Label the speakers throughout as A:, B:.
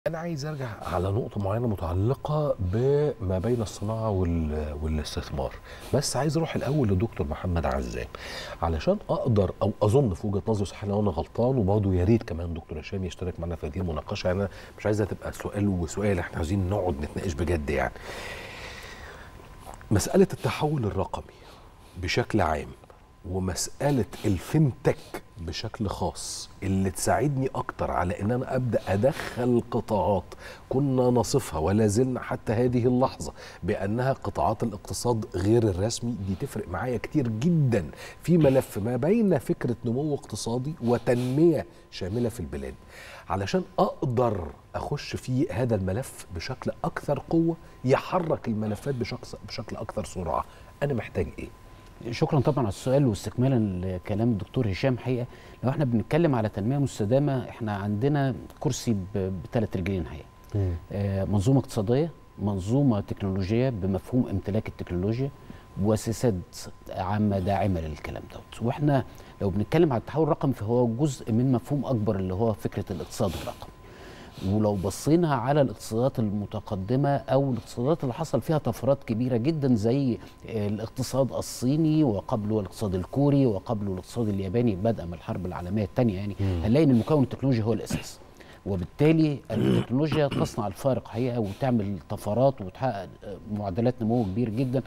A: أنا عايز أرجع على نقطة معينة متعلقة بما بين الصناعة والاستثمار، بس عايز أروح الأول لدكتور محمد عزام علشان أقدر أو أظن في وجهة نظري، صح لو أنا غلطان، وبرضه يا ريت كمان دكتور هشام يشترك معنا في هذه المناقشة. يعني أنا مش عايزها تبقى سؤال وسؤال، إحنا عايزين نقعد نتناقش بجد. يعني مسألة التحول الرقمي بشكل عام ومسألة الفinTech بشكل خاص اللي تساعدني أكتر على إن أنا أبدأ أدخل قطاعات كنا نصفها ولا زلنا حتى هذه اللحظة بأنها قطاعات الاقتصاد غير الرسمي، دي تفرق معايا كتير جدا في ملف ما بين فكرة نمو اقتصادي وتنمية شاملة في البلاد، علشان أقدر أخش في هذا الملف بشكل أكثر قوة يحرك الملفات بشكل أكثر سرعة. أنا محتاج إيه؟
B: شكرا طبعا على السؤال، واستكمالا لكلام الدكتور هشام. حقيقه لو احنا بنتكلم على تنميه مستدامه، احنا عندنا كرسي بثلاث رجلين حقيقه. منظومه اقتصاديه، منظومه تكنولوجيه بمفهوم امتلاك التكنولوجيا، وسياسات عامه داعمه للكلام دوت. واحنا لو بنتكلم على التحول الرقمي فهو جزء من مفهوم اكبر اللي هو فكره الاقتصاد الرقمي. ولو بصينا على الاقتصادات المتقدمة أو الاقتصادات اللي حصل فيها طفرات كبيرة جدا زي الاقتصاد الصيني وقبله الاقتصاد الكوري وقبله الاقتصاد الياباني بدءا من الحرب العالمية الثانية، يعني هنلاقي ان المكون التكنولوجي هو الأساس، وبالتالي التكنولوجيا تصنع الفارق حقيقة وتعمل طفرات وتحقق معدلات نمو كبير جدا.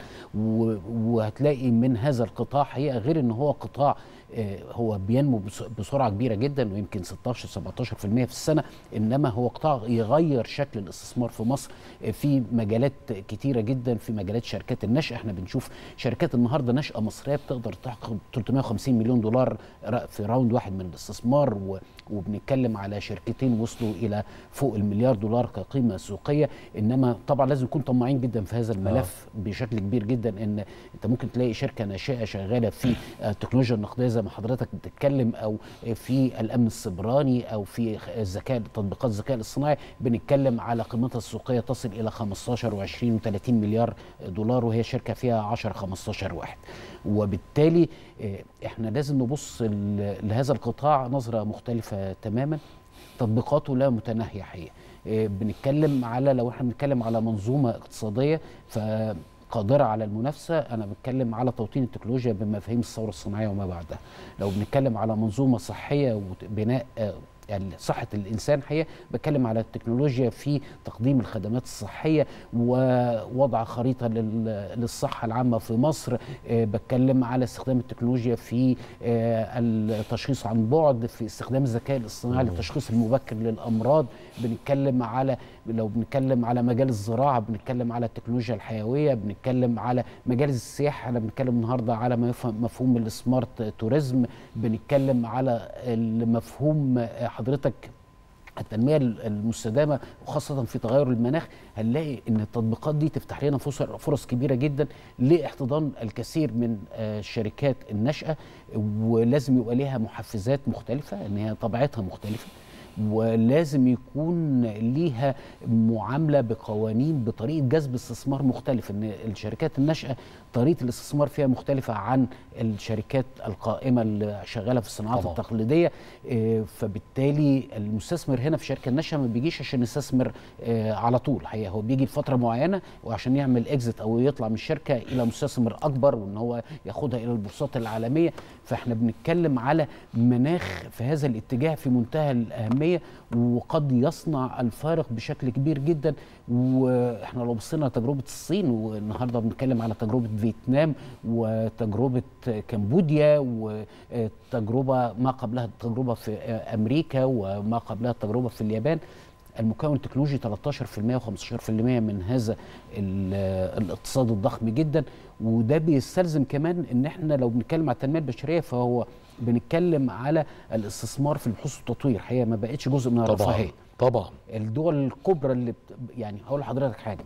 B: وهتلاقي من هذا القطاع حقيقة غير ان هو قطاع هو بينمو بسرعة كبيرة جدا ويمكن 16-17% في السنة، إنما هو قطاع يغير شكل الاستثمار في مصر في مجالات كتيرة جدا. في مجالات شركات النشأة، احنا بنشوف شركات النهاردة نشأة مصرية بتقدر تحقق 350 مليون دولار في راوند واحد من الاستثمار، وبنتكلم على شركتين وصلوا إلى فوق المليار دولار كقيمة سوقية. إنما طبعا لازم نكون طماعين جدا في هذا الملف بشكل كبير جدا، إن أنت ممكن تلاقي شركة ناشئة شغالة في التكنولوجيا النقدية زي ما حضرتك بتتكلم، او في الامن السيبراني، او في تطبيقات الذكاء الاصطناعي، بنتكلم على قيمتها السوقيه تصل الى 15 و20 و30 مليار دولار، وهي شركه فيها 10-15 واحد. وبالتالي احنا لازم نبص لهذا القطاع نظره مختلفه تماما. تطبيقاته لا متناهيه حقيقه. بنتكلم على، لو احنا بنتكلم على منظومه اقتصاديه قادرة على المنافسة، أنا بتكلم على توطين التكنولوجيا بمفاهيم الثورة الصناعية وما بعدها. لو بنتكلم على منظومة صحية وبناء يعني صحة الإنسان، حقيقة بتكلم على التكنولوجيا في تقديم الخدمات الصحية ووضع خريطة للصحة العامة في مصر. بتكلم على استخدام التكنولوجيا في التشخيص عن بعد، في استخدام الذكاء الاصطناعي للتشخيص المبكر للأمراض. بنتكلم على، لو بنتكلم على مجال الزراعة بنتكلم على التكنولوجيا الحيوية، بنتكلم على مجال السياحة، أنا بنتكلم النهاردة على مفهوم السمارت توريزم، بنتكلم على المفهوم حضرتك التنمية المستدامة وخاصة في تغير المناخ. هنلاقي ان التطبيقات دي تفتح لنا فرص كبيرة جدا لاحتضان الكثير من الشركات الناشئة، ولازم يبقى ليها محفزات مختلفة، ان هي طبيعتها مختلفة، ولازم يكون ليها معامله بقوانين بطريقه جذب استثمار مختلف. ان الشركات الناشئه طريقه الاستثمار فيها مختلفه عن الشركات القائمه اللي شغاله في الصناعات طبعا التقليديه. فبالتالي المستثمر هنا في الشركه الناشئه ما بيجيش عشان يستثمر على طول، الحقيقه هو بيجي لفتره معينه وعشان يعمل اكزيت او يطلع من الشركه الى مستثمر اكبر، وان هو ياخدها الى البورصات العالميه. فاحنا بنتكلم على مناخ في هذا الاتجاه في منتهى الاهميه، وقد يصنع الفارق بشكل كبير جدا. واحنا لو بصينا لتجربه الصين، والنهارده بنتكلم على تجربه فيتنام وتجربه كمبوديا وتجربه ما قبلها التجربه في امريكا وما قبلها التجربه في اليابان، المكون التكنولوجي 13% و15% من هذا الاقتصاد الضخم جدا. وده بيستلزم كمان ان احنا لو بنتكلم على التنميه البشريه فهو بنتكلم على الاستثمار في البحوث والتطوير. حقيقه ما بقتش جزء من الرفاهيه.
A: طبعا
B: الدول الكبرى اللي يعني هقول لحضرتك حاجه،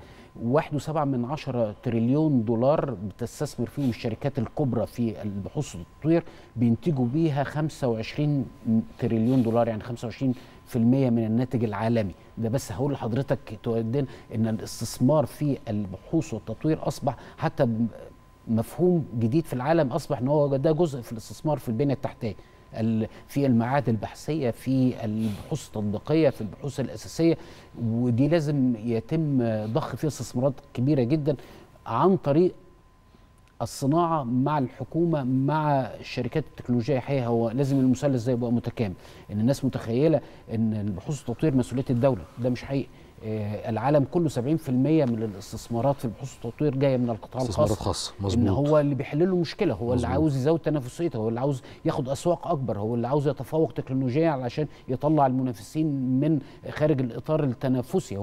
B: 1.7 تريليون دولار بتستثمر فيهم الشركات الكبرى في البحوث والتطوير، بينتجوا بيها 25 تريليون دولار، يعني 25% من الناتج العالمي. ده بس هقول لحضرتك تؤدين ان الاستثمار في البحوث والتطوير اصبح حتى مفهوم جديد في العالم، اصبح ان هو ده جزء في الاستثمار في البنيه التحتيه. في المعاهد البحثيه، في البحوث التطبيقيه، في البحوث الاساسيه، ودي لازم يتم ضخ فيها استثمارات كبيره جدا عن طريق الصناعه مع الحكومه مع الشركات التكنولوجيه. حقيقه هو لازم المثلث ده يبقى متكامل. ان الناس متخيله ان البحوث والتطوير مسؤوليه الدوله، ده مش حقيقي. العالم كله 70% من الاستثمارات في البحوث والتطوير جايه من القطاع الخاص.
A: استثمارات خاصه، مظبوط.
B: ان هو اللي بيحل له المشكله، هو
A: مزبوط.
B: اللي عاوز يزود تنافسيته، هو اللي عاوز ياخد اسواق اكبر، هو اللي عاوز يتفوق تكنولوجيا علشان يطلع المنافسين من خارج الاطار التنافسي.